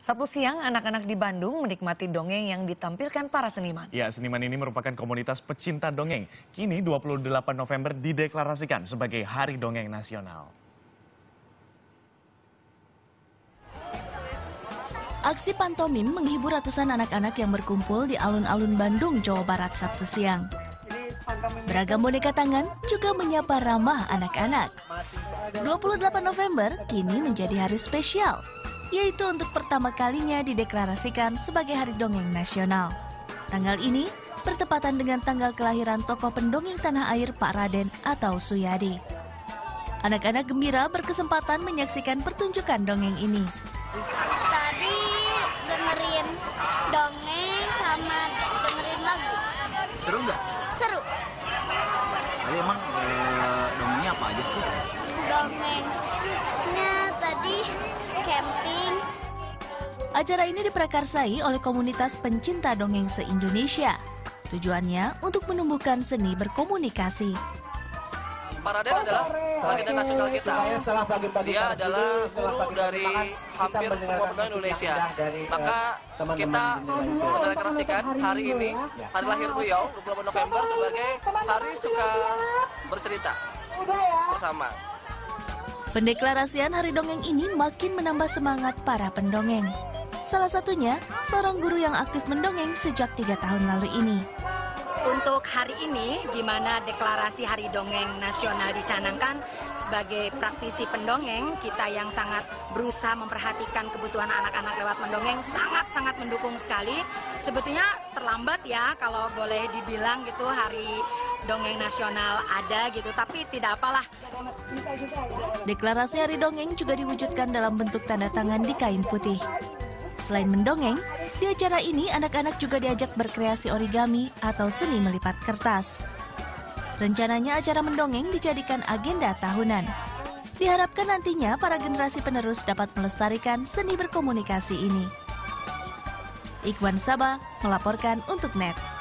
Sabtu siang, anak-anak di Bandung menikmati dongeng yang ditampilkan para seniman. Ya, seniman ini merupakan komunitas pecinta dongeng. Kini 28 November dideklarasikan sebagai Hari Dongeng Nasional. Aksi pantomim menghibur ratusan anak-anak yang berkumpul di alun-alun Bandung, Jawa Barat Sabtu siang. Beragam boneka tangan juga menyapa ramah anak-anak. 28 November kini menjadi hari spesial, yaitu untuk pertama kalinya dideklarasikan sebagai Hari Dongeng Nasional. Tanggal ini bertepatan dengan tanggal kelahiran tokoh pendongeng tanah air Pak Raden atau Suyadi. Anak-anak gembira berkesempatan menyaksikan pertunjukan dongeng ini. Tadi dengerin dongeng sama dengerin lagu. Seru nggak? Seru. Tapi emang dongengnya apa aja sih? Dongengnya tadi camping. Acara ini diprakarsai oleh komunitas pencinta dongeng se-Indonesia. Tujuannya untuk menumbuhkan seni berkomunikasi. Pak Raden adalah legenda nasional kita. Dia adalah guru dari hampir semua penduduk Indonesia. Maka kita mendeklarasikan hari ini, hari lahir beliau, 28 November, sebagai hari suka bercerita bersama. Pendeklarasian Hari Dongeng ini makin menambah semangat para pendongeng. Salah satunya, seorang guru yang aktif mendongeng sejak 3 tahun lalu ini. Untuk hari ini, di mana deklarasi Hari Dongeng Nasional dicanangkan, sebagai praktisi pendongeng, kita yang sangat berusaha memperhatikan kebutuhan anak-anak lewat mendongeng, sangat-sangat mendukung sekali. Sebetulnya terlambat ya, kalau boleh dibilang gitu, Hari Dongeng Nasional ada gitu, tapi tidak apalah. Deklarasi Hari Dongeng juga diwujudkan dalam bentuk tanda tangan di kain putih. Selain mendongeng, di acara ini anak-anak juga diajak berkreasi origami atau seni melipat kertas. Rencananya acara mendongeng dijadikan agenda tahunan. Diharapkan nantinya para generasi penerus dapat melestarikan seni berkomunikasi ini. Ikhwan Sabah melaporkan untuk NET.